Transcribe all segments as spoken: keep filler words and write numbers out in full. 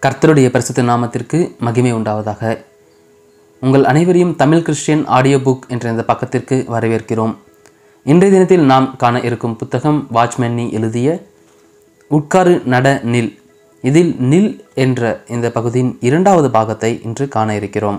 கர்த்தருடைய பரிசுத்த நாமத்திற்கு மகிமை உண்டாவதாக. உங்கள் அனைவரையும் தமிழ் கிறிஸ்டியன் ஆடியோ புக் என்ற இந்த பக்கத்திற்கு வரவேற்கிறோம். இன்றைய தினத்தில் நாம் காண இருக்கும் புத்தகம் வாட்ச்மேனி எழுதிய உட்காரு நட நில். இதில் நில் என்ற இந்த பகுதியின் இரண்டாவது பாகத்தை இன்று காண இருக்கிறோம்.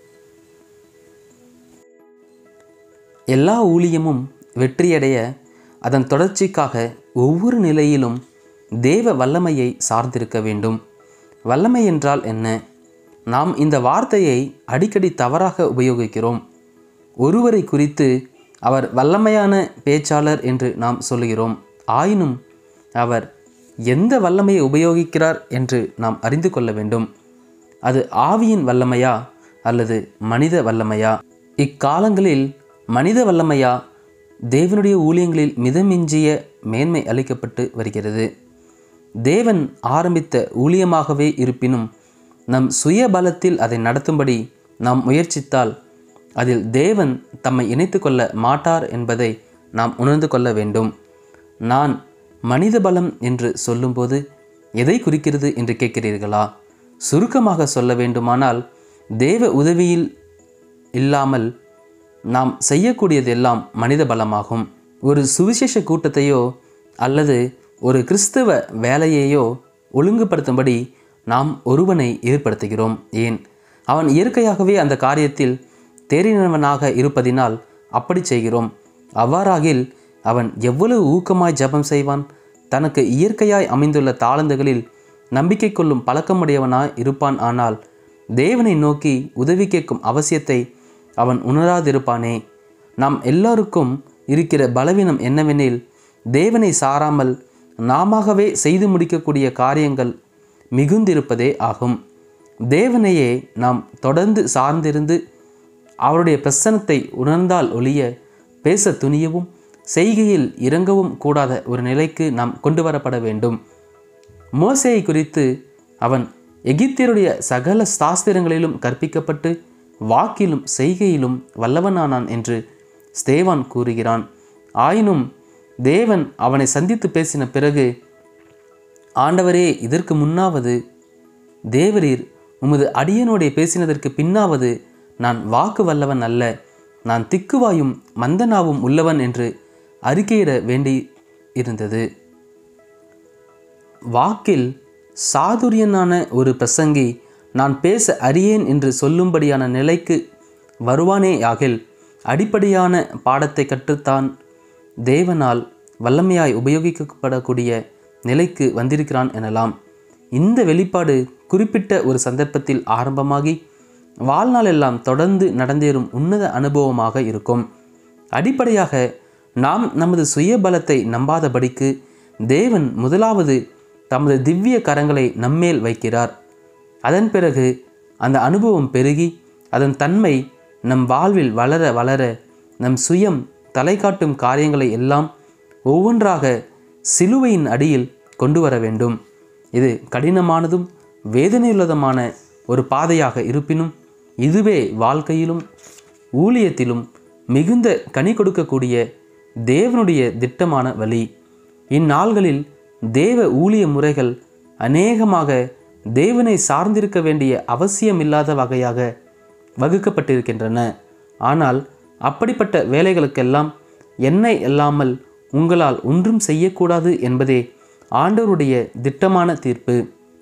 எல்லா ஊழியமும் வெற்றியடைய அதன் தொடர்ச்சிக்காக ஒவ்வொரு நிலையிலும் தேவ வல்லமையை சார்ந்திருக்க வேண்டும். வல்லமை என்றால் என்ன? நாம் இந்த வார்த்தையை அடிக்கடி தவறாக உபயோகிக்கிறோம். ஒருவரை குறித்து அவர் வல்லமையான பேச்சாளர் என்று நாம் சொல்கிறோம். ஆயினும் அவர் எந்த வல்லமையை உபயோகிக்கிறார் என்று நாம் அறிந்து கொள்ள வேண்டும். அது ஆவியின் வல்லமையா அல்லது மனித வல்லமையா? இக்காலங்களில் மனித வல்லமையா தேவனுடைய ஊழியங்களில் மிதமிஞ்சிய மேன்மை அளிக்கப்பட்டு வருகிறது. தேவன் ஆரம்பித்த ஊழியமாகவே இருப்பினும் நம் சுய பலத்தில் அதை நடத்தும்படி நாம் முயற்சித்தால் அதில் தேவன் தம்மை இணைத்து கொள்ள மாட்டார் என்பதை நாம் உணர்ந்து கொள்ள வேண்டும். நான் மனித பலம் என்று சொல்லும்போது எதை குறிக்கிறது என்று கேட்கிறீர்களா? சுருக்கமாக சொல்ல வேண்டுமானால், தேவ உதவியில் இல்லாமல் நாம் செய்யக்கூடியதெல்லாம் மனித பலமாகும். ஒரு சுவிசேஷ கூட்டத்தையோ அல்லது ஒரு கிறிஸ்தவ வேலையையோ ஒழுங்குபடுத்தும்படி நாம் ஒருவனை ஏற்படுத்துகிறோம். ஏன்? அவன் இயற்கையாகவே அந்த காரியத்தில் தேறினவனாக இருப்பதினால் அப்படி செய்கிறோம். அவ்வாறாகில் அவன் எவ்வளவு ஊக்கமாய் ஜெபம் செய்வான்? தனக்கு இயற்கையாய் அமைந்துள்ள தாளந்துகளில் நம்பிக்கை கொள்ளும் பழக்கமுடையவனாய் இருப்பான். ஆனால் தேவனை நோக்கி உதவி கேட்கும் அவசியத்தை அவன் உணராதிருப்பானே. நாம் எல்லாருக்கும் இருக்கிற பலவீனம் என்னவெனில், தேவனை சாராமல் நாமவே செய்து முடிக்கக்கூடிய காரியங்கள் மிகுந்திருப்பதே ஆகும். தேவனையே நாம் தொடர்ந்து சார்ந்திருந்து அவருடைய பிரசன்னத்தை உணர்ந்தால் ஒழிய பேச துணியவும் செய்கையில் இறங்கவும் கூடாத ஒரு நிலைக்கு நாம் கொண்டு வரப்பட வேண்டும். மோசேயை குறித்து அவன் எகிப்தியருடைய சகல சாஸ்திரங்களிலும் கற்பிக்கப்பட்டு வாக்கிலும் செய்கையிலும் வல்லவனானான் என்று ஸ்தேவான் கூறுகிறான். ஆயினும் தேவன் அவனை சந்தித்து பேசின பிறகு, ஆண்டவரே, இதற்கு முன்னாவது தேவரீர் உமது அடியனோடே பேசினதற்கு பின்னாவது நான் வாக்கு வல்லவன் அல்ல, நான் திக்குவாயும் மந்தனாவும் உள்ளவன் என்று அறிக்கையிட வேண்டி இருந்தது. வாக்கில் சாதுரியனான ஒரு பிரசங்கி நான் பேச அறியேன் என்று சொல்லும்படியான நிலைக்கு வருவானேயாகில் அடிப்படையான பாடத்தை கற்றுத்தான் தேவனால் வல்லமையாய் உபயோகிக்கப்படக்கூடிய நிலைக்கு வந்திருக்கிறான் எனலாம். இந்த வெளிப்பாடு குறிப்பிட்ட ஒரு சந்தர்ப்பத்தில் ஆரம்பமாகி வாழ்நாள் எல்லாம் தொடர்ந்து நடந்தேறும் உன்னத அனுபவமாக இருக்கும். அடிப்படையாக நாம் நமது சுய பலத்தை நம்பாதபடிக்கு தேவன் முதலாவது தமது திவ்ய கரங்களை நம்மேல் வைக்கிறார். அதன் பிறகு அந்த அனுபவம் பெருகி அதன் தன்மை நம் வாழ்வில் வளர வளர நம் சுயம் தலை காட்டும் காரியங்களை எல்லாம் ஒவ்வொன்றாக சிலுவையின் அடியில் கொண்டு வர வேண்டும். இது கடினமானதும் வேதனையுள்ளதுமான ஒரு பாதையாக இருப்பினும் இதுவே வாழ்க்கையிலும் ஊழியத்திலும் மிகுந்த கனி கொடுக்கக்கூடிய தேவனுடைய திட்டமான வழி. இந்நாள்களில் தேவ ஊழிய முறைகள் அநேகமாக தேவனை சார்ந்திருக்க வேண்டிய அவசியமில்லாத வகையாக வகுக்கப்பட்டிருக்கின்றன. ஆனால் அப்படிப்பட்ட வேலைகளுக்கெல்லாம் என்னை இல்லாமல் உங்களால் ஒன்றும் செய்யக்கூடாது என்பதே ஆண்டவருடைய திட்டமான தீர்ப்பு.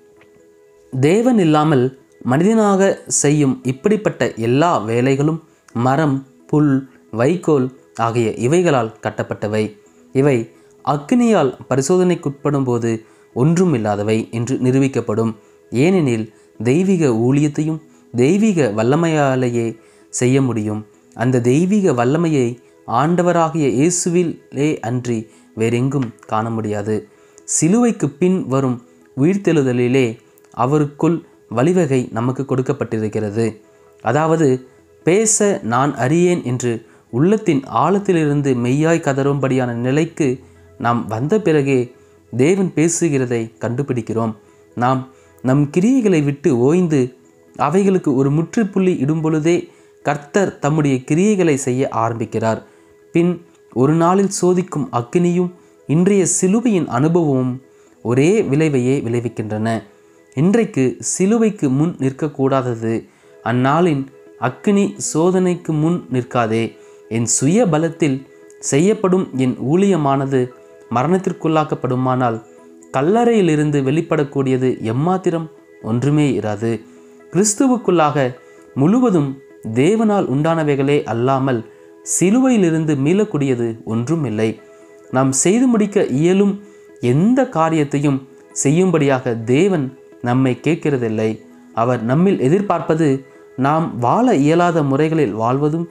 தேவன் இல்லாமல் மனிதனாக செய்யும் இப்படிப்பட்ட எல்லா வேலைகளும் மரம், புல், வைக்கோல் ஆகிய இவைகளால் கட்டப்பட்டவை. இவை அக்கினியால் பரிசோதனைக்குட்படும் போது ஒன்றும் இல்லாதவை என்று நிரூபிக்கப்படும். ஏனெனில் தெய்வீக ஊழியத்தையும் தெய்வீக வல்லமையாலேயே செய்ய முடியும். அந்த தெய்வீக வல்லமையை ஆண்டவராகிய இயேசுவிலே அன்றி வேறெங்கும் காண முடியாது. சிலுவைக்கு பின் வரும் உயிர்த்தெழுதலிலே அவருக்குள் வழிவகை நமக்கு கொடுக்கப்பட்டிருக்கிறது. அதாவது பேச நான் அறியேன் என்று உள்ளத்தின் ஆழத்திலிருந்து மெய்யாய் கதறும்படியான நிலைக்கு நாம் வந்த பிறகே தேவன் பேசுகிறதை கண்டுபிடிக்கிறோம். நாம் நம் கிரியைகளை விட்டு ஓய்ந்து அவைகளுக்கு ஒரு முற்றுப்புள்ளி இடும் பொழுதே கர்த்தர் தம்முடைய கிரியைகளை செய்ய ஆரம்பிக்கிறார். பின் ஒரு நாளில் சோதிக்கும் அக்கினியும் இன்றைய சிலுவையின் அனுபவமும் ஒரே விளைவையே விளைவிக்கின்றன. இன்றைக்கு சிலுவைக்கு முன் நிற்கக்கூடாதது. அந்நாளின் அக்கினி சோதனைக்கு முன் நிற்காதே. என் சுய பலத்தில் செய்யப்படும் என் ஊழியமானது மரணத்திற்குள்ளாக்கப்படுமானால் கல்லறையிலிருந்து வெளிப்படக்கூடியது எம்மாத்திரம் ஒன்றுமே இராது. கிறிஸ்துவுக்குள்ளாக முழுவதும் தேவனால் உண்டானவைகளே அல்லாமல் சிலுவையிலிருந்து மீளக்கூடியது ஒன்றும் இல்லை. நாம் செய்து முடிக்க இயலும் எந்த காரியத்தையும் செய்யும்படியாக தேவன் நம்மை கேட்கிறதில்லை. அவர் நம்மில் எதிர்பார்ப்பது நாம் வாழ இயலாத முறைகளில் வாழ்வதும்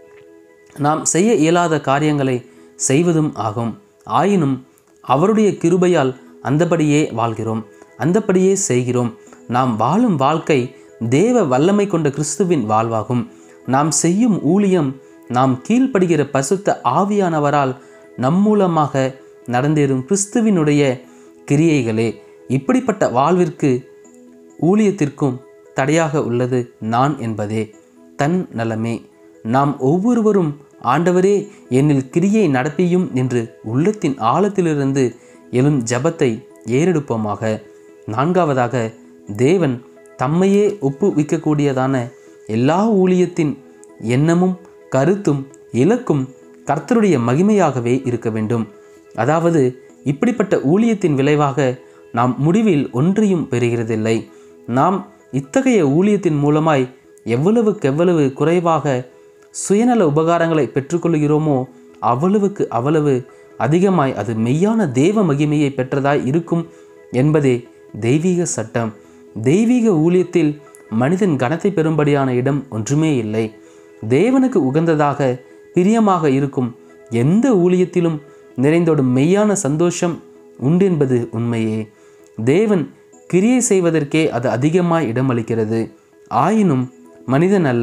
நாம் செய்ய இயலாத காரியங்களை செய்வதும் ஆகும். ஆயினும் அவருடைய கிருபையால் அந்தபடியே வாழ்கிறோம், அந்தபடியே செய்கிறோம். நாம் வாழும் வாழ்க்கை தேவ வல்லமை கொண்ட கிறிஸ்துவின் வாழ்வாகும். நாம் செய்யும் ஊழியம் நாம் கீழ்ப்படுகிற பரிசுத்த ஆவியானவரால் நம் மூலமாக நடந்தேறும் கிறிஸ்துவினுடைய கிரியைகளே. இப்படிப்பட்ட வாழ்விற்கு ஊழியத்திற்கும் தடையாக உள்ளது நான் என்பதே தன் நலமே. நாம் ஒவ்வொருவரும் ஆண்டவரே என்னில் கிரியை நடப்பியும் என்று உள்ளத்தின் ஆழத்திலிருந்து எழும் ஜபத்தை ஏறெடுப்போமாக. நான்காவதாக, தேவன் தம்மையே ஒப்புவிக்கக்கூடியதான எல்லா ஊழியத்தின் எண்ணமும் கருத்தும் இலக்கும் கர்த்தருடைய மகிமையாகவே இருக்க வேண்டும். அதாவது இப்படிப்பட்ட ஊழியத்தின் விளைவாக நாம் முடிவில் ஒன்றையும் பெறுகிறதில்லை. நாம் இத்தகைய ஊழியத்தின் மூலமாய் எவ்வளவுக்கெவ்வளவு குறைவாக சுயநல உபகாரங்களை பெற்றுக்கொள்கிறோமோ அவ்வளவுக்கு அவ்வளவு அதிகமாய் அது மெய்யான தேவ மகிமையை பெற்றதாய் இருக்கும் என்பதே தெய்வீக சட்டம். தெய்வீக ஊழியத்தில் மனிதன் கனத்தை பெறும்படியான இடம் ஒன்றுமே இல்லை. தேவனுக்கு உகந்ததாக பிரியமாக இருக்கும் எந்த ஊழியத்திலும் நிறைந்தோடும் மெய்யான சந்தோஷம் உண்டென்பது உண்மையே. தேவன் கிரியை செய்வதற்கே அது அதிகமாய் இடமளிக்கிறது. ஆயினும் மனிதன் அல்ல,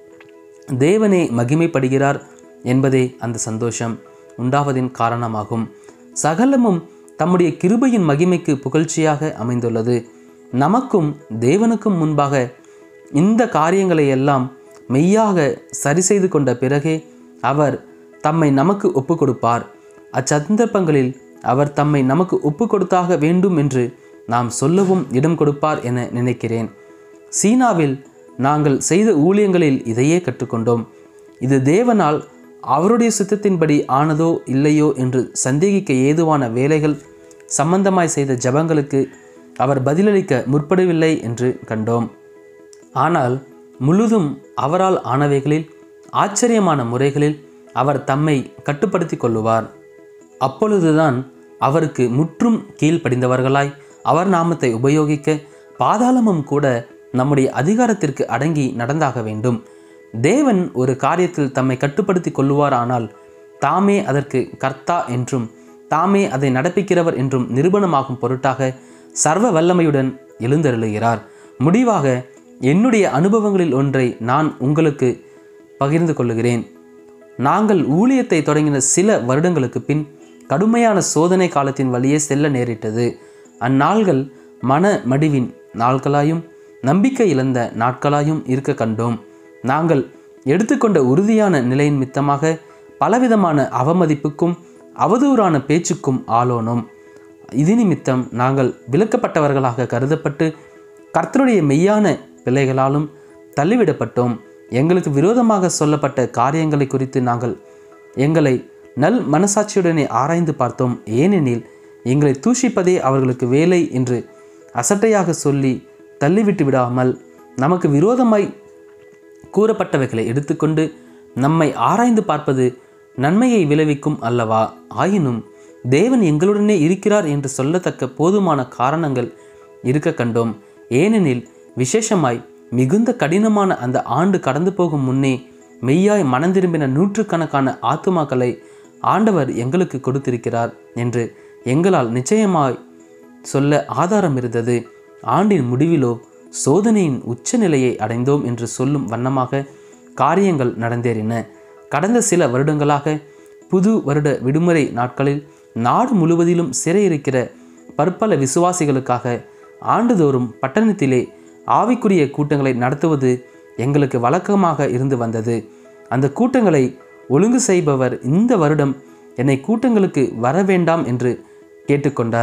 தேவனே மகிமைப்படுகிறார் என்பதே அந்த சந்தோஷம் உண்டாவதின் காரணமாகும். சகலமும் தம்முடைய கிருபையின் மகிமைக்கு புகழ்ச்சியாக அமைந்துள்ளது. நமக்கும் தேவனுக்கும் முன்பாக இந்த காரியங்களை எல்லாம் மெய்யாக சரி செய்து கொண்ட பிறகே அவர் தம்மை நமக்கு ஒப்பு கொடுப்பார். அச்சந்தர்ப்பங்களில் அவர் தம்மை நமக்கு ஒப்பு கொடுத்தாக வேண்டும் என்று நாம் சொல்லவும் இடம் கொடுப்பார் என நினைக்கிறேன். சீனாவில் நாங்கள் செய்த ஊழியங்களில் இதையே கற்றுக்கொண்டோம். இது தேவனால் அவருடைய சித்தத்தின்படி ஆனதோ இல்லையோ என்று சந்தேகிக்க ஏதுவான வேலைகள் சம்பந்தமாய் செய்த ஜபங்களுக்கு அவர் பதிலளிக்க முற்படவில்லை என்று கண்டோம். ஆனால் முழுதும் அவரால் ஆனவைகளில் ஆச்சரியமான முறைகளில் அவர் தம்மை கட்டுப்படுத்தி கொள்ளுவார். அப்பொழுதுதான் அவருக்கு முற்றும் கீழ்ப்படிந்தவர்களாய் அவர் நாமத்தை உபயோகிக்க பாதாளமும் கூட நம்முடைய அதிகாரத்திற்கு அடங்கி நடந்தாக வேண்டும். தேவன் ஒரு காரியத்தில் தம்மை கட்டுப்படுத்தி கொள்ளுவார், ஆனால் தாமே அதற்கு கர்த்தா என்றும் தாமே அதை நடப்பிக்கிறவர் என்றும் நிரூபணமாகும் பொருட்டாக சர்வ வல்லமையுடன் எழுந்தருளுகிறார். முடிவாக என்னுடைய அனுபவங்களில் ஒன்றை நான் உங்களுக்கு பகிர்ந்து கொள்ளுகிறேன். நாங்கள் ஊழியத்தை தொடங்கின சில வருடங்களுக்கு பின் கடுமையான சோதனை காலத்தின் வழியே செல்ல நேரிட்டது. அந்நாள்கள் மன மடிவின் நாட்களாயும் நம்பிக்கை இழந்த நாட்களாயும் இருக்க கண்டோம். நாங்கள் எடுத்துக்கொண்ட உறுதியான நிலையின் மித்தமாக பலவிதமான அவமதிப்புக்கும் அவதூறான பேச்சுக்கும் ஆளோனோம். இது நிமித்தம் நாங்கள் விலக்கப்பட்டவர்களாக கருதப்பட்டு கர்த்தருடைய மெய்யான பிள்ளைகளாலும் தள்ளிவிடப்பட்டோம். எங்களுக்கு விரோதமாக சொல்லப்பட்ட காரியங்களை குறித்து நாங்கள் எங்களை நல் மனசாட்சியுடனே ஆராய்ந்து பார்த்தோம். ஏனெனில் எங்களை தூஷிப்பதே அவர்களுக்கு வேலை என்று அசட்டையாக சொல்லி தள்ளிவிட்டு விடாமல் நமக்கு விரோதமாய் கூறப்பட்டவைகளை எடுத்துக்கொண்டு நம்மை ஆராய்ந்து பார்ப்பது நன்மையை விளைவிக்கும் அல்லவா? ஆயினும் தேவன் எங்களுடனே இருக்கிறார் என்று சொல்லத்தக்க போதுமான காரணங்கள் இருக்க கண்டோம். ஏனெனில் விசேஷமாய் மிகுந்த கடினமான அந்த ஆண்டு கடந்து போகும் முன்னே மெய்யாய் மனந்திரும்பின நூற்றுக்கணக்கான ஆத்துமாக்களை ஆண்டவர் எங்களுக்கு கொடுத்திருக்கிறார் என்று எங்களால் நிச்சயமாய் சொல்ல ஆதாரம் இருந்தது. ஆண்டின் முடிவிலோ சோதனையின் உச்சநிலையை அடைந்தோம் என்று சொல்லும் வண்ணமாக காரியங்கள் நடந்தேறின. கடந்த சில வருடங்களாக புது வருட விடுமுறை நாட்களில் நாடு முழுவதிலும் சிறையிருக்கிற பற்பல விசுவாசிகளுக்காக ஆண்டுதோறும் பட்டணத்திலே ஆவிக்குரிய கூட்டங்களை நடத்துவது எங்களுக்கு வழக்கமாக இருந்து வந்தது. அந்த கூட்டங்களை ஒழுங்கு செய்பவர் இந்த வருடம் என்னை கூட்டங்களுக்கு வர வேண்டாம் என்று கேட்டுக்கொண்டார்.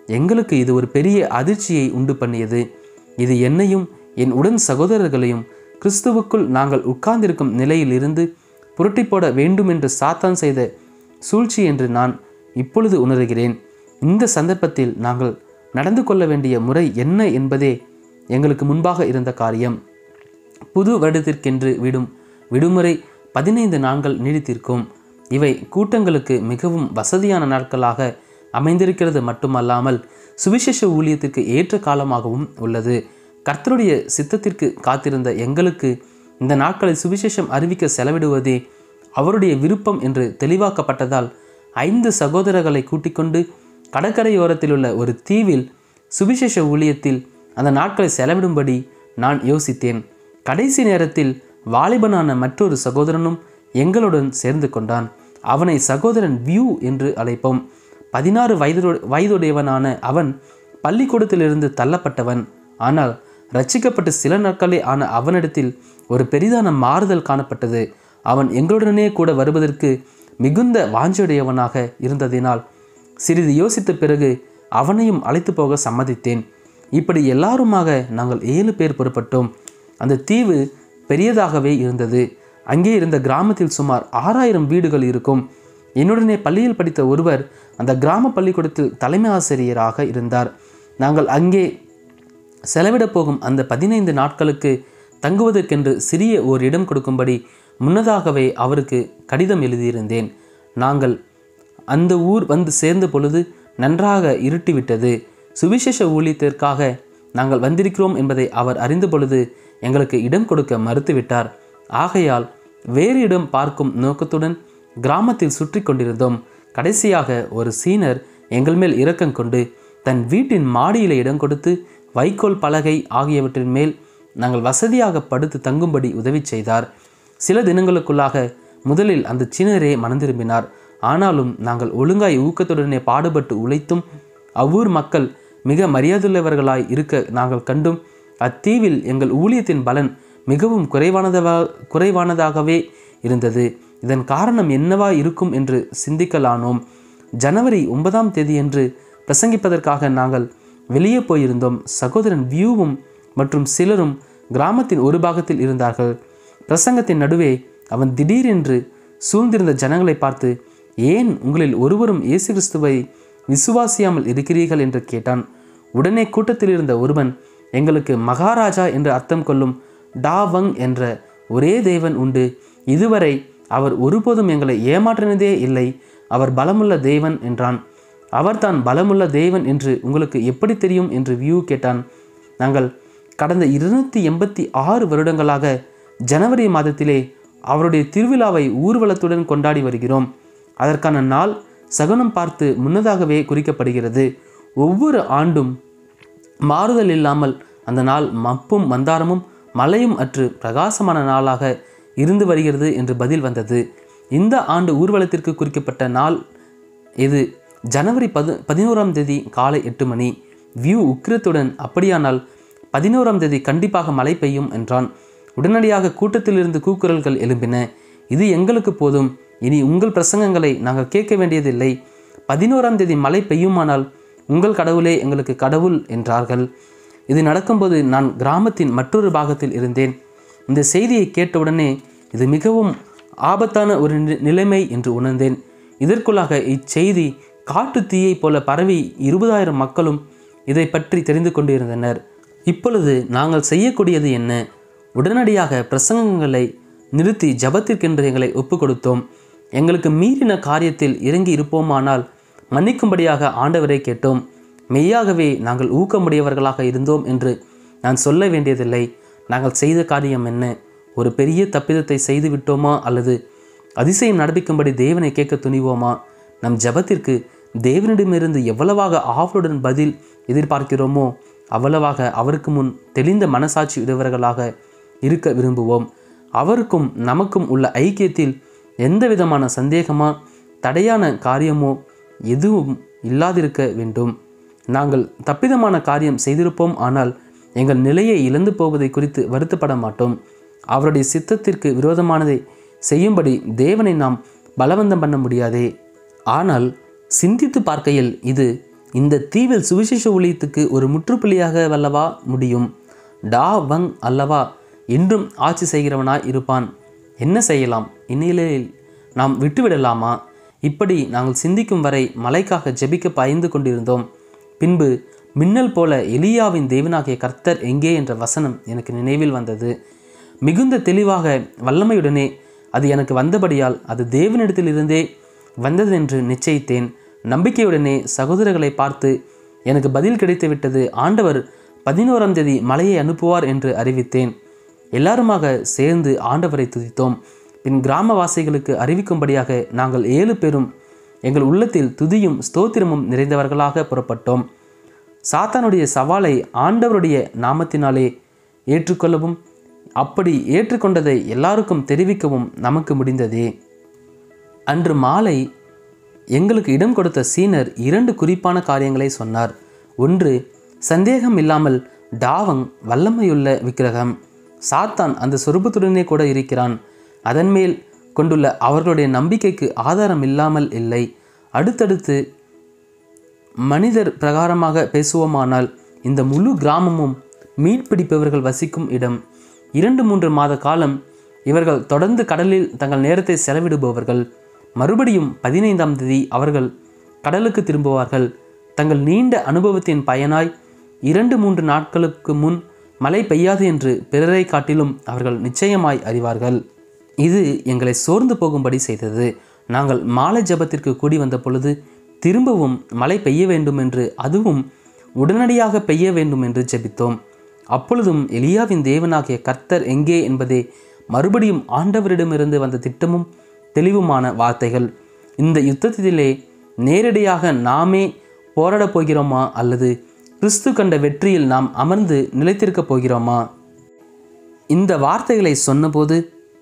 எங்களுக்கு இது ஒரு பெரிய அதிர்ச்சியை உண்டு பண்ணியது. இது என்னையும் என் உடன் சகோதரர்களையும் கிறிஸ்துவுக்குள் நாங்கள் உட்கார்ந்திருக்கும் நிலையில் இருந்து புரட்டி போட வேண்டும் என்று சாத்தான் செய்த சூழ்ச்சி என்று நான் இப்பொழுது உணர்கிறேன். இந்த சந்தர்ப்பத்தில் நாங்கள் நடந்து கொள்ள வேண்டிய முறை என்ன என்பதே எங்களுக்கு முன்பாக இருந்த காரியம். புது வருடத்திற்கென்று விடும் விடுமுறை பதினைந்து நாட்கள் நீடித்திருக்கும். இவை கூட்டங்களுக்கு மிகவும் வசதியான நாட்களாக அமைந்திருக்கிறது மட்டுமல்லாமல் சுவிசேஷ ஊழியத்திற்கு ஏற்ற காலமாகவும் உள்ளது. கர்த்தருடைய சித்தத்திற்கு காத்திருந்த எங்களுக்கு இந்த நாட்களை சுவிசேஷம் அறிவிக்க செலவிடுவதே அவருடைய விருப்பம் என்று தெளிவாக்கப்பட்டதால் ஐந்து சகோதரர்களை கூட்டிக் கொண்டு கடற்கரையோரத்தில் உள்ள ஒரு தீவில் சுவிசேஷ ஊழியத்தில் அந்த நாட்களை செலவிடும்படி நான் யோசித்தேன். கடைசி நேரத்தில் வாலிபனான மற்றொரு சகோதரனும் எங்களுடன் சேர்ந்து கொண்டான். அவனை சகோதரன் வியூ என்று அழைப்போம். பதினாறு வயது வயதுடையவனான அவன் பள்ளிக்கூடத்திலிருந்து தள்ளப்பட்டவன். ஆனால் ரட்சிக்கப்பட்டு சில நாட்களே ஆன அவனிடத்தில் ஒரு பெரிதான மாறுதல் காணப்பட்டது. அவன் எங்களுடனே கூட வருவதற்கு மிகுந்த வாஞ்சியுடையவனாக இருந்ததினால் சிறிது யோசித்த பிறகு அவனையும் அழைத்து போக சம்மதித்தேன். இப்படி எல்லாருமாக நாங்கள் ஏழு பேர் புறப்பட்டோம். அந்த தீவு பெரியதாகவே இருந்தது. அங்கே இருந்த கிராமத்தில் சுமார் ஆறாயிரம் வீடுகள் இருக்கும். என்னுடனே பள்ளியில் படித்த ஒருவர் அந்த கிராம பள்ளிக்கூடத்தில் தலைமை ஆசிரியராக இருந்தார். நாங்கள் அங்கே செலவிட போகும் அந்த பதினைந்து நாட்களுக்கு தங்குவதற்கென்று சிறிய ஓர் இடம் கொடுக்கும்படி முன்னதாகவே அவருக்கு கடிதம் எழுதியிருந்தேன். நாங்கள் அந்த ஊர் வந்து சேர்ந்த பொழுது நன்றாக இருட்டிவிட்டது. சுவிசேஷ ஊழியத்திற்காக நாங்கள் வந்திருக்கிறோம் என்பதை அவர் அறிந்த பொழுது எங்களுக்கு இடம் கொடுக்க மறுத்துவிட்டார். ஆகையால் வேறு இடம் பார்க்கும் நோக்கத்துடன் கிராமத்தில் சுற்றி கொண்டிருந்தோம். கடைசியாக ஒரு சீனர் எங்கள் மேல் இரக்கம் கொண்டு தன் வீட்டின் மாடியில் இடம் கொடுத்து வைக்கோல் பலகை ஆகியவற்றின் மேல் நாங்கள் வசதியாக படுத்து தங்கும்படி உதவி செய்தார். சில தினங்களுக்குள்ளாக முதலில் அந்த சீனரே மனம் திரும்பினார். ஆனாலும் நாங்கள் ஒழுங்காய் ஊக்கத்துடனே பாடுபட்டு உழைத்தும் அவ்வூர் மக்கள் மிக மரியாதையுள்ளவர்களாய் இருக்க நாங்கள் கண்டும் அத்தீவில் எங்கள் ஊழியத்தின் பலன் மிகவும் குறைவானதவா குறைவானதாகவே இருந்தது. இதன் காரணம் என்னவா இருக்கும் என்று சிந்திக்கலானோம். ஜனவரி ஒன்பதாம் தேதியன்று பிரசங்கிப்பதற்காக நாங்கள் வெளியே போயிருந்தோம். சகோதரன் வியூவும் மற்றும் சிலரும் கிராமத்தின் ஒரு பாகத்தில் இருந்தார்கள். பிரசங்கத்தின் நடுவே அவன் திடீரென்று சூழ்ந்திருந்த ஜனங்களை பார்த்து, ஏன் உங்களில் ஒருவரும் இயேசு கிறிஸ்துவை விசுவாசியாமல் இருக்கிறீர்கள் என்று கேட்டான். உடனே கூட்டத்தில் இருந்த ஒருவன், எங்களுக்கு மகாராஜா என்று அர்த்தம் கொள்ளும் டாவங் என்ற ஒரே தேவன் உண்டு. இதுவரை அவர் ஒருபோதும் எங்களை ஏமாற்றினதே இல்லை. அவர் பலமுள்ள தேவன் என்றான். அவர்தான் பலமுள்ள தேவன் என்று உங்களுக்கு எப்படி தெரியும் என்று வியூ கேட்டான். நாங்கள் கடந்த இருநூற்றி எண்பத்தி ஆறு வருடங்களாக ஜனவரி மாதத்திலே அவருடைய திருவிழாவை ஊர்வலத்துடன் கொண்டாடி வருகிறோம். அதற்கான நாள் சகுனம் பார்த்து முன்னதாகவே குறிக்கப்படுகிறது. ஒவ்வொரு ஆண்டும் மாறுதல் இல்லாமல் அந்த நாள் மப்பும் மந்தாரமும் மழையும் அற்று பிரகாசமான நாளாக இருந்து வருகிறது என்று பதில் வந்தது. இந்த ஆண்டு ஊர்வலத்திற்கு குறிக்கப்பட்ட நாள் இது ஜனவரி பது பதினோராம் தேதி காலை எட்டு மணி. வியூ உக்கிரத்துடன், அப்படியானால் பதினோராம் தேதி கண்டிப்பாக மழை பெய்யும் என்றான். உடனடியாக கூட்டத்திலிருந்து கூக்குரல்கள் எழும்பின. இது எங்களுக்கு போதும், இனி உங்கள் பிரசங்கங்களை நாங்கள் கேட்க வேண்டியதில்லை. பதினோராம் தேதி மழை பெய்யுமானால் உங்கள் கடவுளே எங்களுக்கு கடவுள் என்றார்கள். இது நடக்கும்போது நான் கிராமத்தின் மற்றொரு பாகத்தில் இருந்தேன். இந்த செய்தியை கேட்டவுடனே இது மிகவும் ஆபத்தான ஒரு நிலைமை என்று உணர்ந்தேன். இதற்குள்ளாக இச்செய்தி காட்டு தீயை போல பரவி இருபதாயிரம் மக்களும் இதை பற்றி தெரிந்து கொண்டிருந்தனர். இப்பொழுது நாங்கள் செய்யக்கூடியது என்ன? உடனடியாக பிரசங்கங்களை நிறுத்தி ஜபத்திற்கென்று எங்களை ஒப்பு கொடுத்தோம். எங்களுக்கு மீறின காரியத்தில் இறங்கி இருப்போமானால் மன்னிக்கும்படியாக ஆண்டவரை கேட்டோம். மெய்யாகவே நாங்கள் ஊக்கமுடையவர்களாக இருந்தோம் என்று நான் சொல்ல வேண்டியதில்லை. நாங்கள் செய்த காரியம் என்ன? ஒரு பெரிய தப்பிதத்தை செய்து விட்டோமா அல்லது அதிசயம் நடப்பிக்கும்படி தேவனை கேட்க துணிவோமா? நம் ஜபத்திற்கு தேவனிடமிருந்து எவ்வளவாக ஆவலுடன் பதில் எதிர்பார்க்கிறோமோ அவ்வளவாக அவருக்கு முன் தெளிந்த மனசாட்சி உடையவர்களாக இருக்க விரும்புவோம். அவருக்கும் நமக்கும் உள்ள ஐக்கியத்தில் எந்த விதமான சந்தேகமா தடையான காரியமோ எதுவும் இல்லாதிருக்க வேண்டும். நாங்கள் தப்பிதமான காரியம் செய்திருப்போம், ஆனால் எங்கள் நிலையை இழந்து போவதை குறித்து வருத்தப்பட மாட்டோம். அவருடைய சித்தத்திற்கு விரோதமானதை செய்யும்படி தேவனை நாம் பலவந்தம் பண்ண முடியாதே. ஆனால் சிந்தித்து பார்க்கையில் இது இந்த தீவில் சுவிசேஷ ஊழியத்துக்கு ஒரு முற்றுப்புள்ளியாக வல்லவா முடியும். டா வங் அல்லவா என்றும் ஆட்சி செய்கிறவனாய் இருப்பான். என்ன செய்யலாம்? இந்நிலையில் நாம் விட்டுவிடலாமா? இப்படி நாங்கள் சிந்திக்கும் வரை மலைக்காக ஜெபிக்க பயந்து கொண்டிருந்தோம். பின்பு மின்னல் போல எலியாவின் தேவனாகிய கர்த்தர் எங்கே என்ற வசனம் எனக்கு நினைவில் வந்தது. மிகுந்த தெளிவாக வல்லமையுடனே அது எனக்கு வந்தபடியால் அது தேவனிடத்திலிருந்தே வந்ததென்று நிச்சயித்தேன். நம்பிக்கையுடனே சகோதரர்களை பார்த்து எனக்கு பதில் கிடைத்து விட்டது, ஆண்டவர் பதினோராம் தேதி மலையை அனுப்புவார் என்று அறிவித்தேன். எல்லாருமாக சேர்ந்து ஆண்டவரை துதித்தோம். பின் கிராமவாசிகளுக்கு அறிவிக்கும்படியாக நாங்கள் ஏழு பேரும் எங்கள் உள்ளத்தில் துதியும் ஸ்தோத்திரமும் நிறைந்தவர்களாக புறப்பட்டோம். சாத்தானுடைய சவாலை ஆண்டவருடைய நாமத்தினாலே ஏற்றுக்கொள்ளவும் அப்படி ஏற்றுக்கொண்டதை எல்லாருக்கும் தெரிவிக்கவும் நமக்கு முடிந்ததே. அன்று மாலை எங்களுக்கு இடம் கொடுத்த சீனர் இரண்டு குறிப்பான காரியங்களை சொன்னார். ஒன்று, சந்தேகம் இல்லாமல் டாவங் வல்லமையுள்ள விக்கிரகம். சாத்தான் அந்த சொரூபத்துடனே கூட இருக்கிறான். அதன் மேல் கொண்டுள்ள அவர்களுடைய நம்பிக்கைக்கு ஆதாரம் இல்லாமல் இல்லை. அடுத்தடுத்து மனிதர் பிரகாரமாக பேசுவோமானால் இந்த முழு கிராமமும் மீன்பிடிப்பவர்கள் வசிக்கும் இடம். இரண்டு மூன்று மாத காலம் இவர்கள் தொடர்ந்து கடலில் தங்கள் நேரத்தை செலவிடுபவர்கள். மறுபடியும் பதினைந்தாம் தேதி அவர்கள் கடலுக்கு திரும்புவார்கள். தங்கள் நீண்ட அனுபவத்தின் பயனாய் இரண்டு மூன்று நாட்களுக்கு முன் மழை பெய்யாது என்று பிறரை காட்டிலும் அவர்கள் நிச்சயமாய் அறிவார்கள். இது எங்களை சோர்ந்து போகும்படி செய்தது. நாங்கள் மாலை ஜபத்திற்கு கூடி வந்த பொழுது திரும்பவும் மழை பெய்ய வேண்டும் என்று, அதுவும் உடனடியாக பெய்ய வேண்டும் என்று ஜெபித்தோம். அப்பொழுதும் எலியாவின் தேவனாகிய கர்த்தர் எங்கே என்பதே மறுபடியும் ஆண்டவரிடமிருந்து வந்த திட்டமும் தெளிவுமான வார்த்தைகள். இந்த யுத்தத்திலே நேரடியாக நாமே போராடப் போகிறோமா அல்லது கிறிஸ்து கண்ட வெற்றியில் நாம் அமர்ந்து நிலைத்திருக்கப் போகிறோமா? இந்த வார்த்தைகளை சொன்னபோது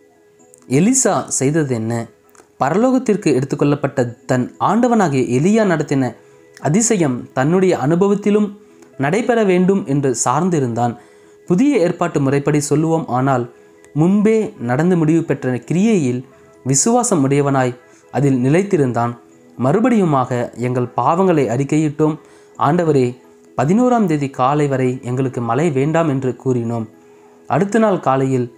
எலிசா செய்தது என்ன? பரலோகத்திற்கு எடுத்துக்கொள்ளப்பட்ட தன் ஆண்டவனாகிய எலியா நடத்தின அதிசயம் தன்னுடைய அனுபவத்திலும் நடைபெற வேண்டும் என்று சார்ந்திருந்தான். புதிய ஏற்பாட்டு முறைப்படி சொல்லுவோம் ஆனால் முன்பே நடந்து முடிவு பெற்ற கிரியையில் விசுவாசம் உடையவனாய் அதில் நிலைத்திருந்தான். மறுபடியுமாக எங்கள் பாவங்களை அறிக்கையிட்டோம். ஆண்டவரே, பதினோராம் தேதி காலை வரை எங்களுக்கு மழை வேண்டாம் என்று கூறினோம். அடுத்த நாள் காலையில்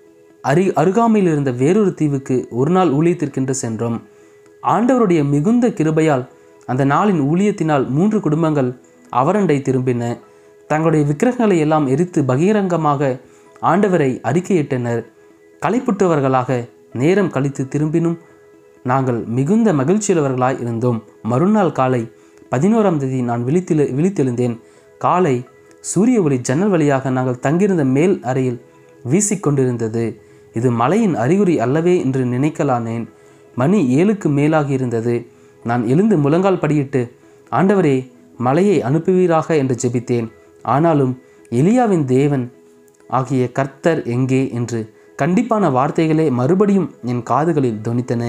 அரு அருகாமையில் இருந்த வேறொரு தீவுக்கு ஒரு நாள் ஊழியத்திற்கென்று சென்றோம். ஆண்டவருடைய மிகுந்த கிருபையால் அந்த நாளின் ஊழியத்தினால் மூன்று குடும்பங்கள் அவரண்டை திரும்பின. தங்களுடைய விக்கிரகங்களை எல்லாம் எரித்து பகிரங்கமாக ஆண்டவரை அறிக்கையிட்டனர். களைப்புற்றவர்களாக நேரம் கழித்து திரும்பினும் நாங்கள் மிகுந்த மகிழ்ச்சியுள்ளவர்களாய் இருந்தோம். மறுநாள் காலை பதினோராம் தேதி நான் விழித்தில விழித்தெழுந்தேன். காலை சூரிய ஒளி ஜன்னல் வழியாக நாங்கள் தங்கியிருந்த மேல் அறையில் வீசிக்கொண்டிருந்தது. இது மழையின் அறிகுறி அல்லவே என்று நினைக்கலானேன். மணி ஏழுக்கு மேலாகி இருந்தது. நான் எழுந்து முழங்கால் படியிட்டு, ஆண்டவரே, மழையை அனுப்புவீராக என்று ஜெபித்தேன். ஆனாலும் எலியாவின் தேவன் ஆகிய கர்த்தர் எங்கே என்று கண்டிப்பான வார்த்தைகளே மறுபடியும் என் காதுகளில் தொனித்தன.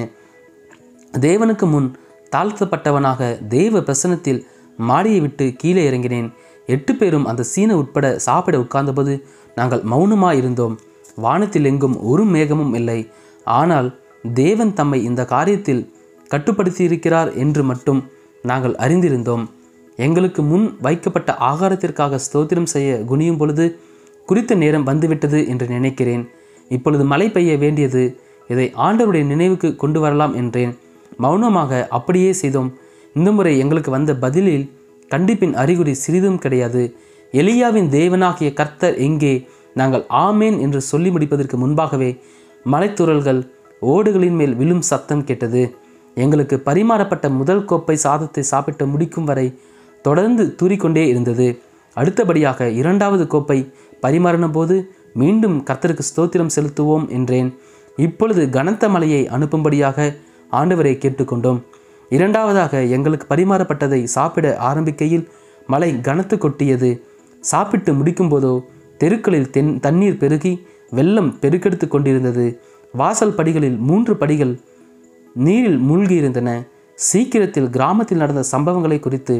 தேவனுக்கு முன் தாழ்த்தப்பட்டவனாக தேவ பிரசனத்தில் மாடியை விட்டு கீழே இறங்கினேன். எட்டு பேரும் அந்த சீன உட்பட சாப்பிட உட்கார்ந்தபோது நாங்கள் மௌனமாக இருந்தோம். வானத்தில் எங்கும் ஒரு மேகமும் இல்லை. ஆனால் தேவன் தம்மை இந்த காரியத்தில் கட்டுப்படுத்தியிருக்கிறார் என்று மட்டும் நாங்கள் அறிந்திருந்தோம். எங்களுக்கு முன் வைக்கப்பட்ட ஆகாரத்திற்காக ஸ்தோத்திரம் செய்ய குனியும் பொழுது குறித்த நேரம் வந்துவிட்டது என்று நினைக்கிறேன். இப்பொழுது மழை பெய்ய வேண்டியது, இதை ஆண்டவருடைய நினைவுக்கு கொண்டு வரலாம் என்றேன். மௌனமாக அப்படியே செய்தோம். இந்த முறை எங்களுக்கு வந்த பதிலில் கண்டிப்பின் அறிகுறி சிறிதும் கிடையாது. எலியாவின் தேவனாகிய கர்த்தர் எங்கே? நாங்கள் ஆமேன் என்று சொல்லி முடிப்பதற்கு முன்பாகவே மலைத்துறல்கள் ஓடுகளின் மேல் விழும் சத்தம் கேட்டது. எங்களுக்கு பரிமாறப்பட்ட முதல் கோப்பை சாதத்தை சாப்பிட்டு முடிக்கும் வரை தொடர்ந்து தூறிக்கொண்டே இருந்தது. அடுத்தபடியாக இரண்டாவது கோப்பை பரிமாறின போது மீண்டும் கர்த்தருக்கு ஸ்தோத்திரம் செலுத்துவோம் என்றேன். இப்பொழுது கனத்த மழையை அனுப்பும்படியாக ஆண்டவரை கேட்டுக்கொண்டோம். இரண்டாவதாக எங்களுக்கு பரிமாறப்பட்டதை சாப்பிட ஆரம்பிக்கையில் மழை கனத்து கொட்டியது. சாப்பிட்டு முடிக்கும் போதோ தெருக்களில் தென் தண்ணீர் பெருகி வெள்ளம் பெருக்கெடுத்து கொண்டிருந்தது. வாசல் படிகளில் மூன்று படிகள் நீரில் மூழ்கியிருந்தன. சீக்கிரத்தில் கிராமத்தில் நடந்த சம்பவங்களை குறித்து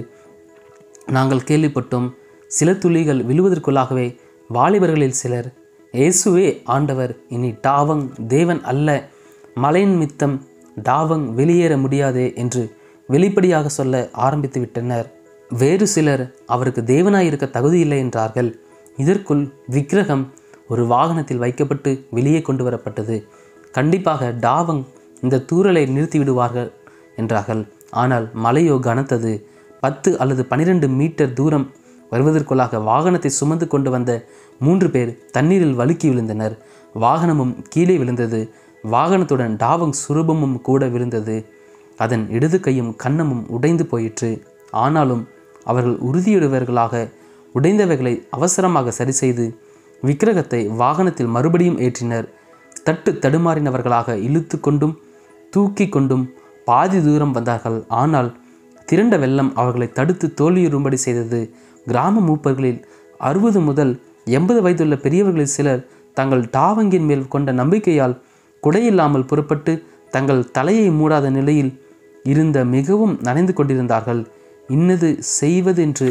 நாங்கள் கேள்விப்பட்டோம். சில துளிகள் விழுவதற்குள்ளாகவே வாலிபர்களில் சிலர், இயேசுவே ஆண்டவர், இனி டாவங் தேவன் அல்ல, மலையின் மித்தம் டாவங் வெளியேற முடியாதே என்று வெளிப்படையாக சொல்ல ஆரம்பித்து விட்டனர். வேறு சிலர் அவருக்கு தேவனாயிருக்க தகுதியில்லை என்றார்கள். இதற்குள் விக்கிரகம் ஒரு வாகனத்தில் வைக்கப்பட்டு வெளியே கொண்டு வரப்பட்டது. கண்டிப்பாக டாவங் இந்த தூறலை நிறுத்தி விடுவார்கள் என்றார்கள். ஆனால் மழையோ கனத்தது. பத்து அல்லது பனிரெண்டு மீட்டர் தூரம் வருவதற்குள்ளாக வாகனத்தை சுமந்து கொண்டு வந்த மூன்று பேர் தண்ணீரில் வழுக்கி விழுந்தனர். வாகனமும் கீழே விழுந்தது. வாகனத்துடன் டாவங் சுரூபமும் கூட விழுந்தது. அதன் இடது கையும் கன்னமும் உடைந்து போயிற்று. ஆனாலும் அவர்கள் உறுதியுடையவர்களாக உடைந்தவைகளை அவசரமாக சரி செய்து விக்கிரகத்தை வாகனத்தில் மறுபடியும் ஏற்றினர். தட்டு தடுமாறினவர்களாக இழுத்து கொண்டும் தூக்கி கொண்டும் பாதி தூரம் வந்தார்கள். ஆனால் திரண்ட வெள்ளம் அவர்களை தடுத்து தோல்வியுறும்படி செய்தது. கிராம மூப்பர்களில் அறுபது முதல் எண்பது வயதுள்ள பெரியவர்களில் சிலர் தங்கள் டாவங்கின் மேல் கொண்ட நம்பிக்கையால் குடையில்லாமல் புறப்பட்டு தங்கள் தலையை மூடாத நிலையில் இருந்த மிகவும் நனைந்து கொண்டிருந்தார்கள். இன்னது செய்வதென்று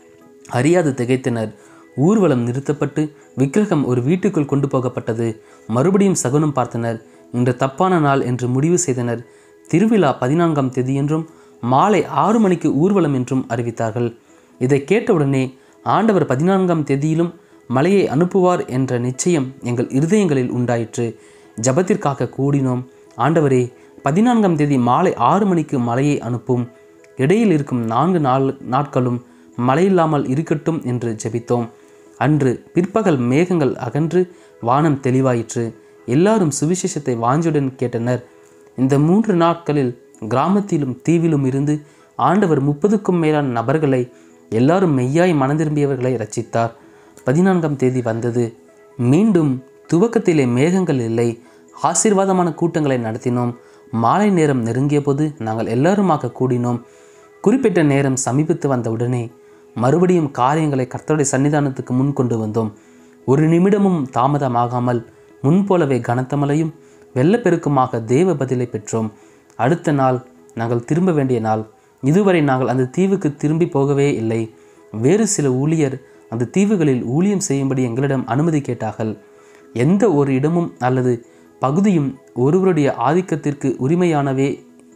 அறியாது திகைத்தனர். ஊர்வலம் நிறுத்தப்பட்டு விக்கிரகம் ஒரு வீட்டுக்குள் கொண்டு போகப்பட்டது. மறுபடியும் சகுனம் பார்த்தனர். இன்று தப்பான நாள் என்று முடிவு செய்தனர். திருவிழா பதினான்காம் தேதி என்றும் மாலை ஆறு மணிக்கு ஊர்வலம் என்றும் அறிவித்தார்கள். இதை கேட்டவுடனே ஆண்டவர் பதினான்காம் தேதியிலும் மழையை அனுப்புவார் என்ற நிச்சயம் எங்கள் இருதயங்களில் உண்டாயிற்று. ஜபத்திற்காக கூடினோம். ஆண்டவரே, பதினான்காம் தேதி மாலை ஆறு மணிக்கு மழையை அனுப்பும். இடையில் இருக்கும் நான்கு நாள் நாட்களும் மழையில்லாமல் இருக்கட்டும் என்று ஜெபித்தோம். அன்று பிற்பகல் மேகங்கள் அகன்று வானம் தெளிவாயிற்று. எல்லாரும் சுவிசேஷத்தை வாஞ்சியுடன் கேட்டனர். இந்த மூன்று நாட்களில் கிராமத்திலும் தீவிலும் இருந்து ஆண்டவர் முப்பதுக்கும் மேலான நபர்களை, எல்லாரும் மெய்யாய் மனந்திரும்பியவர்களை ரட்சித்தார். பதினான்காம் தேதி வந்தது. மீண்டும் துவக்கத்திலே மேகங்கள் இல்லை. ஆசீர்வாதமான கூட்டங்களை நடத்தினோம். மாலை நேரம் நெருங்கிய போது நாங்கள் எல்லாருமாக கூடினோம். குறிப்பிட்ட நேரம் சமீபித்து வந்தவுடனே மறுபடியும் காரியங்களை கர்த்தருடைய சன்னிதானத்துக்கு முன் கொண்டு வந்தோம். ஒரு நிமிடமும் தாமதமாகாமல் முன்போலவே கனத்த மழையும் வெள்ளப்பெருக்குமாக தேவ பதிலை பெற்றோம். அடுத்த நாள் நாங்கள் திரும்ப வேண்டிய நாள். இதுவரை நாங்கள் அந்த தீவுக்கு திரும்பி போகவே இல்லை. வேறு சில ஊழியர் அந்த தீவுகளில் ஊழியம் செய்யும்படி எங்களிடம் அனுமதி கேட்டார்கள். எந்த ஒரு இடமும் அல்லது பகுதியும் ஒருவருடைய ஆதிக்கத்திற்கு உரிமையானவே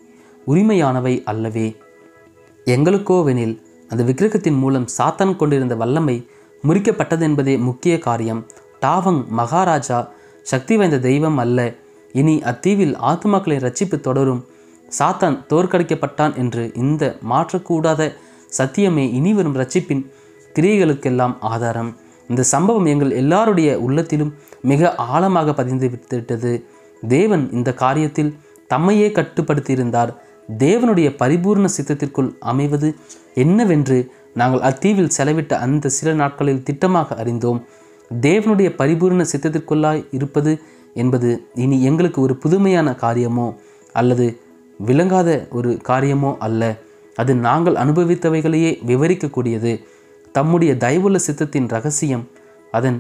உரிமையானவை அல்லவே. எங்களுக்கோவெனில் அந்த விக்கிரகத்தின் மூலம் சாத்தான் கொண்டிருந்த வல்லமை முறிக்கப்பட்டதென்பதே முக்கிய காரியம். டாவங் மகாராஜா சக்தி வாய்ந்த தெய்வம் அல்ல. இனி அத்தீவில் ஆத்துமாக்களின் ரட்சிப்பு தொடரும். சாத்தான் தோற்கடிக்கப்பட்டான் என்று இந்த மாற்றக்கூடாத சத்தியமே இனிவரும் ரட்சிப்பின் கிரியைகளுக்கெல்லாம் ஆதாரம். இந்த சம்பவம் எங்கள் எல்லாருடைய உள்ளத்திலும் மிக ஆழமாக பதிந்து விட்டுவிட்டது. தேவன் இந்த காரியத்தில் தம்மையே கட்டுப்படுத்தியிருந்தார். தேவனுடைய பரிபூர்ண சித்தத்திற்குள் அமைவது என்னவென்று நாங்கள் அத்தீவில் செலவிட்ட அந்த சில நாட்களில் திட்டமாக அறிந்தோம். தேவனுடைய பரிபூர்ண சித்தத்திற்குள்ளாய் இருப்பது என்பது இனி எங்களுக்கு ஒரு புதுமையான காரியமோ அல்லது விளங்காத ஒரு காரியமோ அல்ல. அது நாங்கள் அனுபவித்தவைகளையே விவரிக்கக்கூடியது. தம்முடைய தயவுள்ள சித்தத்தின் இரகசியம், அதன்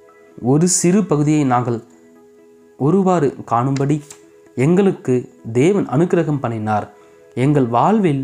ஒரு சிறு பகுதியை நாங்கள் ஒருவாறு காணும்படி எங்களுக்கு தேவன் அனுக்கிரகம் பண்ணினார். எங்கள் வாழ்வில்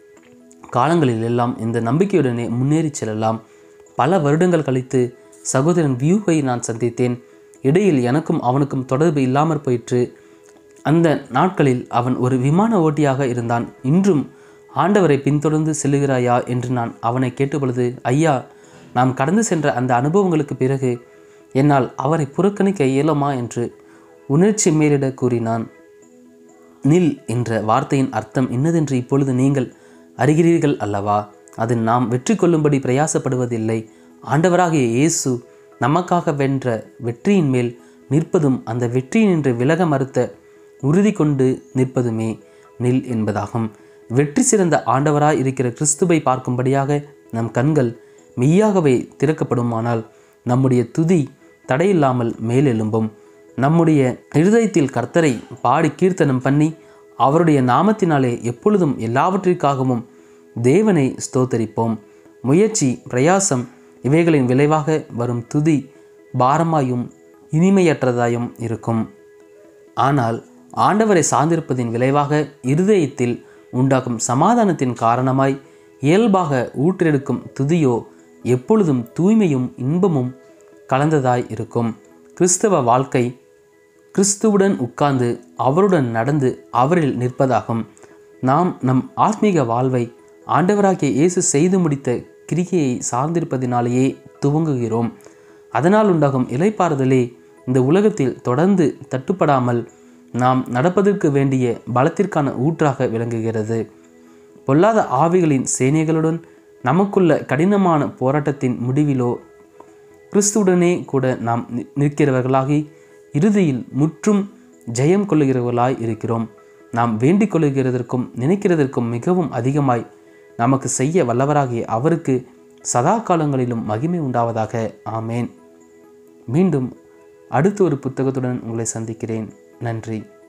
காலங்களில் எல்லாம் இந்த நம்பிக்கையுடனே முன்னேறி செல்லலாம். பல வருடங்கள் கழித்து சகோதரன் வியூவை நான் சந்தித்தேன். இடையில் எனக்கும் அவனுக்கும் தொடர்பு இல்லாமற் போயிற்று. அந்த நாட்களில் அவன் ஒரு விமான ஓட்டியாக இருந்தான். இன்றும் ஆண்டவரை பின்தொடர்ந்து செல்லுகிறாயா என்று நான் அவனை கேட்டபொழுது, ஐயா, நாம் கடந்து சென்ற அந்த அனுபவங்களுக்கு பிறகு என்னால் அவரை புறக்கணிக்க இயலுமா என்று உணர்ச்சி மேலிட கூறினான். நில் என்ற வார்த்தையின் அர்த்தம் இன்னதென்று இப்பொழுது நீங்கள் அறிகிறீர்கள் அல்லவா? அது நாம் வெற்றி கொள்ளும்படி பிரயாசப்படுவதில்லை. ஆண்டவராகிய இயேசு நமக்காக வென்ற வெற்றியின் மேல் நிற்பதும் அந்த வெற்றியினின்று விலக மறுத்த உறுதி கொண்டு நிற்பதுமே நில் என்பதாகும். வெற்றி சிறந்த ஆண்டவராய் இருக்கிற கிறிஸ்துவை பார்க்கும்படியாக நம் கண்கள் மெய்யாகவே திறக்கப்படுமானால் நம்முடைய துதி தடையில்லாமல் மேலெழும்பும். நம்முடைய இருதயத்தில் கர்த்தரை பாடி கீர்த்தனம் பண்ணி அவருடைய நாமத்தினாலே எப்பொழுதும் எல்லாவற்றிற்காகவும் தேவனை ஸ்தோத்தரிப்போம். முயற்சி, பிரயாசம் இவைகளின் விளைவாக வரும் துதி பாரமாயும் இனிமையற்றதாயும் இருக்கும். ஆனால் ஆண்டவரை சார்ந்திருப்பதின் விளைவாக இருதயத்தில் உண்டாகும் சமாதானத்தின் காரணமாய் இயல்பாக ஊற்றெடுக்கும் துதியோ எப்பொழுதும் தூய்மையும் இன்பமும் கலந்ததாய் இருக்கும். கிறிஸ்தவ வாழ்க்கை கிறிஸ்துவுடன் உட்கார்ந்து அவருடன் நடந்து அவரில் நிற்பதாகும். நாம் நம் ஆத்மீக வாழ்வை ஆண்டவராகிய இயேசு செய்து முடித்த கிரிகையை சார்ந்திருப்பதினாலேயே துவங்குகிறோம். அதனால் உண்டாகும் இளைப்பாறுதலே இந்த உலகத்தில் தொடர்ந்து தட்டுப்படாமல் நாம் நடப்பதற்கு வேண்டிய பலத்திற்கான ஊற்றாக விளங்குகிறது. பொல்லாத ஆவிகளின் சேனைகளுடன் நமக்குள்ள கடினமான போராட்டத்தின் முடிவிலோ கிறிஸ்துவுடனே கூட நாம் நிற்கிறவர்களாகி இறுதியில் முற்றும் ஜெயம் கொள்ளுகிறவர்களாய் இருக்கிறோம். நாம் வேண்டிக் கொள்ளுகிறதற்கும் நினைக்கிறதற்கும் மிகவும் அதிகமாய் நமக்கு செய்ய வல்லவராகிய அவருக்கு சதா காலங்களிலும் மகிமை உண்டாவதாக. ஆமேன். மீண்டும் அடுத்த ஒரு புத்தகத்துடன் உங்களை சந்திக்கிறேன். நன்றி.